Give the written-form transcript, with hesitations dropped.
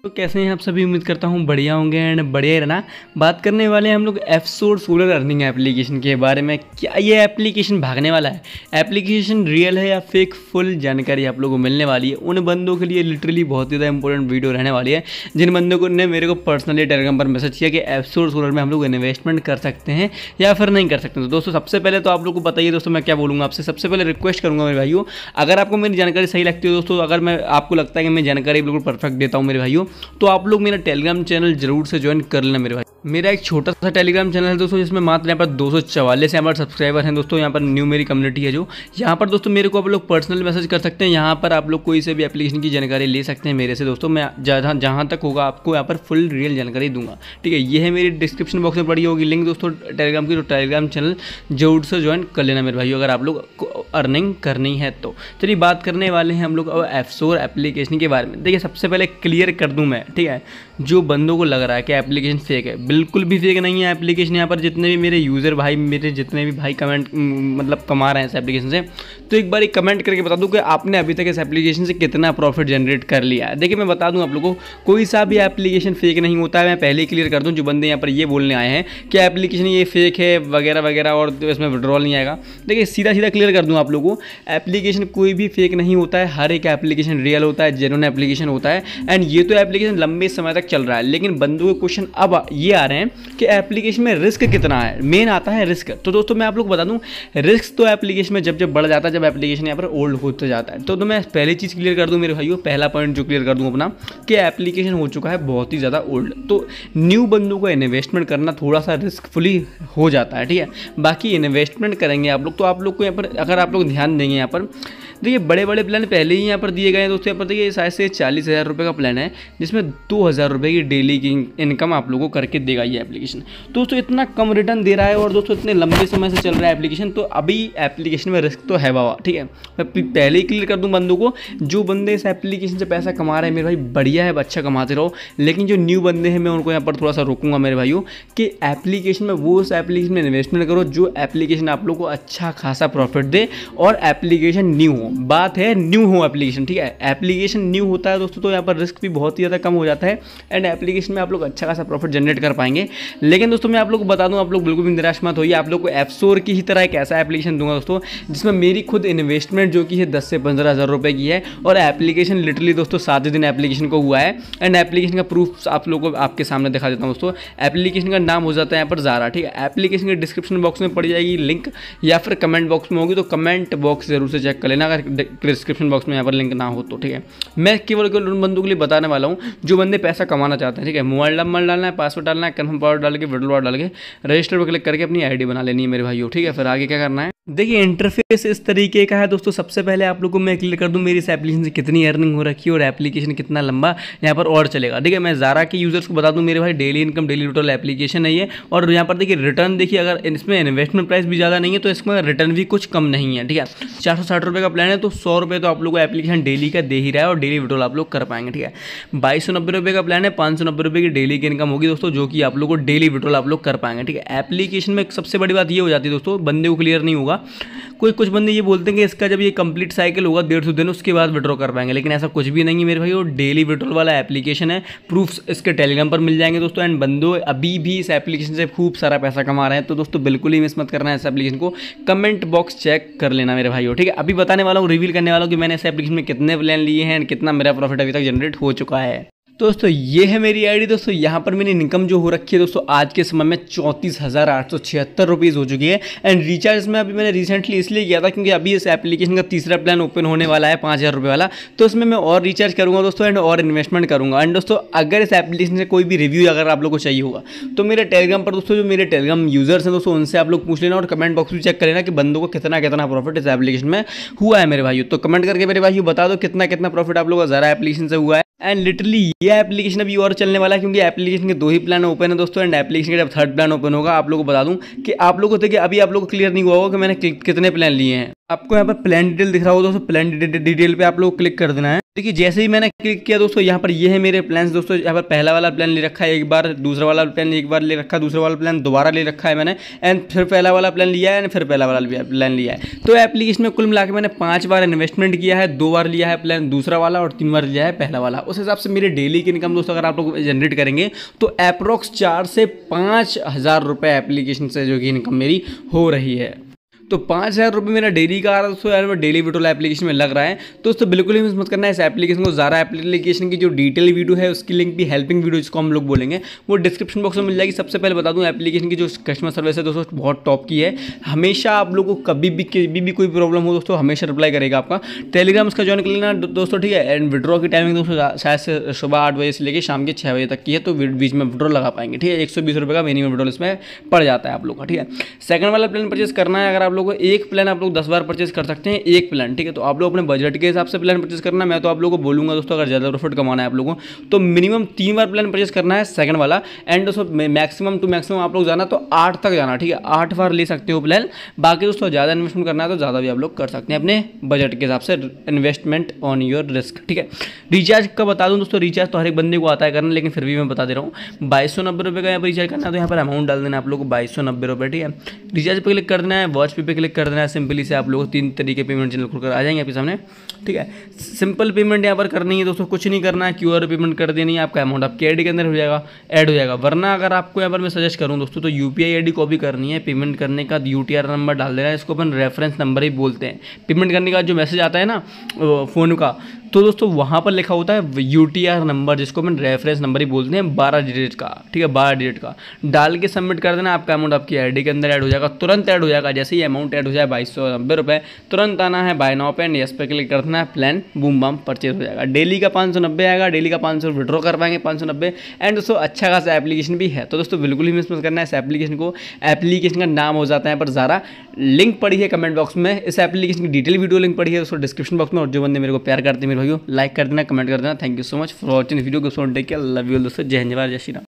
तो कैसे हैं आप सभी। उम्मीद करता हूँ बढ़िया होंगे एंड बढ़िया ही रहना। बात करने वाले हैं हम लोग एफसोर सोलर अर्निंग एप्लीकेशन के बारे में। क्या ये एप्लीकेशन भागने वाला है, एप्लीकेशन रियल है या फेक, फुल जानकारी आप लोगों को मिलने वाली है। उन बंदों के लिए लिटरली बहुत ही ज़्यादा इंपॉर्टेंट वीडियो रहने वाली है जिन बंदों को ने मेरे को पर्सनली टेलीग्राम पर मैसेज किया कि एफसोर सोलर में हम लोग इन्वेस्टमेंट कर सकते हैं या फिर नहीं कर सकते। तो दोस्तों सबसे पहले तो आप लोग को बताइए दोस्तों मैं क्या बोलूँगा आपसे। सबसे पहले रिक्वेस्ट करूँगा मेरे भाइयों, अगर आपको मेरी जानकारी सही लगती है दोस्तों, अगर मैं आपको लगता है कि मैं जानकारी बिल्कुल परफेक्ट देता हूँ मेरे भाइयों, तो आप लोग मेरा टेलीग्राम चैनल जरूर से ज्वाइन कर लेना मेरे भाई। मेरा एक छोटा सा टेलीग्राम चैनल है दोस्तों जिसमें मात्र यहाँ पर 244 यहाँ पर सब्सक्राइबर हैं दोस्तों। यहाँ पर न्यू मेरी कम्युनिटी है जो यहाँ पर दोस्तों मेरे को आप लोग पर्सनल मैसेज कर सकते हैं। यहाँ पर आप लोग कोई से भी एप्लीकेशन की जानकारी ले सकते हैं मेरे से दोस्तों। मैं जहाँ तक होगा आपको यहाँ पर फुल रियल जानकारी दूंगा, ठीक है। ये है मेरी डिस्क्रिप्शन बॉक्स में पड़ी होगी लिंक दोस्तों टेलीग्राम की, तो टेलीग्राम चैनल जरूर से ज्वाइन कर लेना मेरे भाई अगर आप लोग को अर्निंग करनी है तो। चलिए बात करने वाले हैं हम लोग अब एफसोर एप्लीकेशन के बारे में। देखिए सबसे पहले क्लियर कर दूं मैं, ठीक है। जो बंदों को लग रहा है कि एप्लीकेशन फेक है, बिल्कुल भी फेक नहीं है एप्लीकेशन। यहाँ पर जितने भी मेरे यूज़र भाई, मेरे जितने भी भाई कमेंट मतलब कमा रहे हैं इस एप्लीकेशन से, तो एक बार एक कमेंट करके बता दूं कि आपने अभी तक इस एप्लीकेशन से कितना प्रॉफिट जनरेट कर लिया है। देखिए मैं बता दूं आप लोगों को, कोई सा भी एप्लीकेशन फेक नहीं होता है। मैं पहले ही क्लियर कर दूं, जो बंदे यहाँ पर ये बोलने आए हैं कि एप्लीकेशन ये फेक है वगैरह वगैरह और इसमें विड्रॉल नहीं आएगा, देखिए सीधा सीधा क्लियर कर दूं आप लोगों को, एप्लीकेशन कोई भी फेक नहीं होता है। हर एक एप्लीकेशन रियल होता है, जेन्युइन एप्लीकेशन होता है। एंड ये तो एप्लीकेशन लंबे समय तक चल रहा है, लेकिन बंदों के क्वेश्चन अब ये आ रहे हैं कि एप्लीकेशन में रिस्क कितना है। मेन आता है रिस्क। तो दोस्तों मैं आप लोग बता दूं, रिस्क तो एप्लीकेशन में जब बढ़ जाता है, जब एप्लीकेशन यहाँ पर ओल्ड होते जाता है। तो मैं पहली चीज़ क्लियर कर दूं मेरे भाइयों, पहला पॉइंट जो क्लियर कर दूं अपना, कि एप्लीकेशन हो चुका है बहुत ही ज़्यादा ओल्ड। तो न्यू बंदों को इन्वेस्टमेंट करना थोड़ा सा रिस्कफुली हो जाता है, ठीक है। बाकी इन्वेस्टमेंट करेंगे आप लोग, तो आप लोग को यहाँ पर अगर आप लोग ध्यान देंगे, यहाँ पर देखिए बड़े बड़े प्लान पहले ही यहाँ पर दिए गए हैं दोस्तों। यहाँ पर देखिए शायद से 40,000 रुपये का प्लान है जिसमें 2,000 रुपये की डेली की इनकम आप लोगों को करके देगा ये एप्लीकेशन। दोस्तों इतना कम रिटर्न दे रहा है और दोस्तों इतने लंबे समय से चल रहा है एप्लीकेशन, तो अभी एप्लीकेशन में रिस्क तो है बाबा, ठीक है। मैं पहले ही क्लियर कर दूँ बंदों को, जो बंदे इस एप्लीकेशन से पैसा कमा रहे हैं मेरे भाई बढ़िया है, अच्छा कमाते रहो। लेकिन जो न्यू बंदे हैं मैं उनको यहाँ पर थोड़ा सा रोकूंगा मेरे भाइयों कि एप्लीकेशन में वो उस एप्लीकेशन में इन्वेस्टमेंट करो जो एप्लीकेशन आप लोग को अच्छा खासा प्रॉफिट दे और एप्लीकेशन न्यू हो। बात है न्यू हो एप्लीकेशन, ठीक है। एप्लीकेशन न्यू होता है दोस्तों तो यहाँ पर रिस्क भी बहुत ही ज़्यादा कम हो जाता है एंड एप्लीकेशन में आप लोग अच्छा खासा प्रॉफिट जनरेट कर पाएंगे। लेकिन दोस्तों मैं आप लोग को बता दूं, आप लोग बिल्कुल भी निराश मत होइए। आप लोग को एफसोर की ही तरह एक ऐसा एप्लीकेशन दूंगा दोस्तों जिसमें मेरी खुद इन्वेस्टमेंट जो कि है 10 से 15,000 रुपये की है और एप्लीकेशन लिटरली दोस्तों 7 दिन एप्लीकेशन को हुआ है। एंड एप्लीकेशन का प्रूफ आप लोगों को आपके सामने दिखा देता हूँ दोस्तों। एप्लीकेशन का नाम हो जाता है यहाँ पर ज़ारा, ठीक है। एप्लीकेशन के डिस्क्रिप्शन बॉक्स में पड़ जाएगी लिंक या फिर कमेंट बॉक्स में होगी, तो कमेंट बॉक्स जरूर से चेक कर लेना अगर डिस्क्रिप्शन बॉक्स में यहाँ पर लिंक ना हो तो, ठीक है। मैं केवल उन बंदों के लिए बताने वाला हूँ जो बंदे पैसा कमाना चाहते हैं, ठीक है। मोबाइल नंबर डालना है, पासवर्ड डालना है, कन्फर्म पासवर्ड डाल के विड्रॉल डाल के रजिस्टर पर क्लिक करके अपनी आईडी बना लेनी है मेरे भाइयों, ठीक है। फिर आगे क्या करना है, देखिए इंटरफेस इस तरीके का है दोस्तों। सबसे पहले आप लोगों को मैं क्लियर कर दूं मेरी इस एप्लीकेशन से कितनी अर्निंग हो रखी है और एप्लीकेशन कितना लंबा यहाँ पर और चलेगा, ठीक है। मैं ज़ारा के यूजर्स को बता दूं मेरे भाई daily income daily total application है ये। और यहाँ पर देखिए रिटर्न देखिए, अगर इसमें इन्वेस्टमेंट प्राइस भी ज़्यादा नहीं है तो इसमें रिटर्न भी कुछ कम नहीं है, ठीक है। 460 रुपये का प्लान है तो 100 रुपये तो आप लोग को एप्लीकेशन डेली का दे ही रहा है और डेली विड्रॉल आप लोग कर पाएंगे, ठीक है। 2290 रुपये का प्लान है, 590 रुपये की डेली की इनकम होगी दोस्तों, जो कि आप लोग को डेली विड्रॉल आप लोग कर पाएंगे, ठीक है। एप्लीकेशन में सबसे बड़ी बात ये हो जाती है दोस्तों, बंदे को क्लियर नहीं होगा। कुछ बंदे ये बोलते हैं कि इसका जब ये कंप्लीट साइकिल होगा 150 दिन उसके बाद विड्रॉ कर पाएंगे, लेकिन ऐसा कुछ भी नहीं है मेरे भाई। वो डेली विड्रॉल वाला एप्लीकेशन है, प्रूफ्स इसके टेलीग्राम पर मिल जाएंगे दोस्तों। एंड बंदो अभी भी इस एप्लीकेशन से खूब सारा पैसा कमा रहे हैं, तो दोस्तों बिल्कुल ही मिस मत करना है इस एप्लीकेशन को। कमेंट बॉक्स चेक कर लेना मेरे भाई, ठीक है। अभी बताने वाला हूँ, रिवील करने वाला हूँ कि मैंने इस एप्लीकेशन में कितने प्लान लिए हैं एंड कितना मेरा प्रॉफिट अभी तक जनरेट हो चुका है। दोस्तों ये है मेरी आईडी दोस्तों। यहाँ पर मेरी इनकम जो हो रखी है दोस्तों आज के समय में 34,876 रुपीज़ हो चुकी है। एंड रिचार्ज में अभी मैंने रिसेंटली इसलिए किया था क्योंकि अभी इस एप्लीकेशन का तीसरा प्लान ओपन होने वाला है 5,000 रुपये वाला, तो उसमें मैं और रिचार्ज करूँगा दोस्तों एंड और इन्वेस्टमेंट करूँगा। एंड दोस्तों अगर इस एप्लीकेशन से कोई भी रिव्यू अगर आप लोग को चाहिए होगा तो मेरे टेलीग्राम पर दोस्तों, जो मेरे टेलीग्राम यूजर्स हैं दोस्तों, उनसे आप लोग पूछ लेना और कमेंट बॉक्स में चेक कर लेना कि बंदों को कितना कितना प्रॉफिट इस एप्लीकेशन में हुआ है मेरे भाइयों। तो कमेंट करके मेरे भाइयों बता दो कितना कितना प्रॉफिट आप लोगों का ज़ारा एप्लीकेशन से हुआ है। एंड लिटरली ये एप्लीकेशन अभी और चलने वाला है क्योंकि एप्लीकेशन के 2 ही प्लान ओपन है दोस्तों। एंड एप्लीकेशन का जब 3rd प्लान ओपन होगा आप लोगों को बता दूं कि आप लोगों को देखिए अभी आप लोगों को क्लियर नहीं हुआ होगा कि मैंने कितने प्लान लिए हैं। आपको यहाँ पर प्लान डिटेल दिख रहा होगा दोस्तों, प्लान डिटेल पे आप लोग को क्लिक कर देना है। देखिए जैसे ही मैंने क्लिक किया दोस्तों, यहाँ पर ये है मेरे प्लान्स दोस्तों। यहाँ पर पहला वाला प्लान ले रखा है एक बार, दूसरा वाला प्लान एक बार ले रखा है, दूसरा वाला प्लान दोबारा ले रखा है मैंने, एंड फिर पहला वाला प्लान लिया है, एंड फिर पहला वाला प्लान लिया है। तो एप्लीकेशन में कुल मिला के मैंने 5 बार इन्वेस्टमेंट किया है, 2 बार लिया है प्लान दूसरा वाला और 3 बार लिया है पहला वाला। उस हिसाब से मेरी डेली की इनकम दोस्तों अगर आप लोग जनरेट करेंगे तो अप्रोक्स 4 से 5 हज़ार रुपये एप्लीकेशन से जो कि इनकम मेरी हो रही है। तो 5,000 रुपये मेरा डेली का आ रहा है दोस्तों, यार डेली विड्रॉल एप्लीकेशन में लग रहा है। तो दोस्तों बिल्कुल ही मिस मत करना है इस एप्लीकेशन को। ज़ारा एप्लीकेशन की जो डिटेल वीडियो है उसकी लिंक भी, हेल्पिंग वीडियो जिसको हम लोग बोलेंगे, वो डिस्क्रिप्शन बॉक्स में मिल जाएगी। सबसे पहले बता दूं एप्लीकेशन की जो कस्टमर सर्विस है दोस्तों बहुत टॉप की है। हमेशा आप लोगों को कभी भी कोई प्रॉब्लम हो दोस्तों हमेशा रिप्लाई करेगा आपका। टेलीग्राम उसका ज्वाइन कर लेना दोस्तों, ठीक है। एंड विड्रॉ की टाइमिंग दोस्तों शायद से सुबह 8 बजे से लेकर शाम के 6 बजे तक की है, तो बीच में विड्रॉ लगा पाएंगे, ठीक है। 120 रुपये का मिनिमम विड्रॉल इसमें पड़ जाता है आप लोग का, ठीक है। सेकंड वाला प्लान परचेज करना है अगर आप लोगों को, एक प्लान आप लोग 10 बार परचेज कर सकते हैं, एक प्लान, ठीक है। तो आप लोग अपने बजट के हिसाब से प्लान परचेज करना। मैं तो आप लोगों को बोलूंगा दोस्तों अगर ज़्यादा प्रॉफिट कमाना है आप लोगों को तो मिनिमम 3 बार प्लान परचेज करना है सेकंड वाला। एंड दोस्तों मैक्सिमम टू मैक्सिमम आप लोग जाना तो 8 तक जाना, ठीक है। 8 बार ले सकते हो प्लान। बाकी दोस्तों ज़्यादा इन्वेस्टमेंट करना है तो ज़्यादा भी आप लोग कर सकते हैं अपने बजट के हिसाब से, इन्वेस्टमेंट ऑन योर रिस्क, ठीक है। रिचार्ज का बता दूँ दोस्तों, रिचार्ज तो हर एक बंदे को आता है करना, लेकिन फिर भी मैं बता दे रहा हूँ 2290 रुपये का यहाँ पर रिचार्ज करना है। तो यहाँ पर अमाउंट डाल देना आप लोग को 2290 रुपये, ठीक है। रिचार्ज पर क्लिक कर देना है, वॉच पे क्लिक कर देना है। सिंपली से आप लोग 3 तरीके पेमेंट चैनल खुलकर आ जाएंगे आपके सामने, ठीक है। सिंपल पेमेंट यहाँ पर करनी है दोस्तों, कुछ नहीं करना है, क्यूआर पेमेंट कर देनी है। आपका अमाउंट आपके आईडी के अंदर हो जाएगा, ऐड हो जाएगा। वरना अगर आपको यहाँ पर मैं सजेस्ट करूँ दोस्तों तो यूपीआई आईडी कॉपी करनी है। पेमेंट करने का यूटीआर नंबर डाल देना है, इसको अपन रेफरेंस नंबर ही बोलते हैं। पेमेंट करने का जो मैसेज आता है ना फ़ोन का, तो दोस्तों वहाँ पर लिखा होता है यूटीआर नंबर, जिसको अपन रेफरेंस नंबर ही बोलते हैं, 12 डिजिट का, ठीक है। 12 डिजिट का डाल के सबमिट कर देना। आपका अमाउंट आपकी आईडी के अंदर ऐड हो जाएगा, तुरंत ऐड हो जाएगा। जैसे ही अमाउंट ऐड हो जाए 2290 रुपये, तुरंत आना है बाय नाउ पे एंड यस पे क्लिक करना है, प्लान बूम बम परचेज हो जाएगा। डेली का 590 आएगा, डेली का 500 विड्रॉ कर पाएंगे 590। एंड दोस्तों अच्छा खासा एप्लीकेशन भी है, तो दोस्तों बिल्कुल ही मिस मत करना है इस एप्लीकेशन को। एप्लीकेशन का नाम हो जाता है पर ज़ारा, लिंक पड़ी है कमेंट बॉक्स में। इस एप्लीकेशन की डिटेल वीडियो लिंक पड़ी है दोस्तों डिस्क्रिप्शन बॉक्स में। और जो बंदे मेरे को प्यार करते हैं मेरे भाइयों, लाइक कर देना, कमेंट कर देना। Thank you so much for watching video को। टेक केयर, लव यू दोस्तों। जय हिंद, जय श्री राम।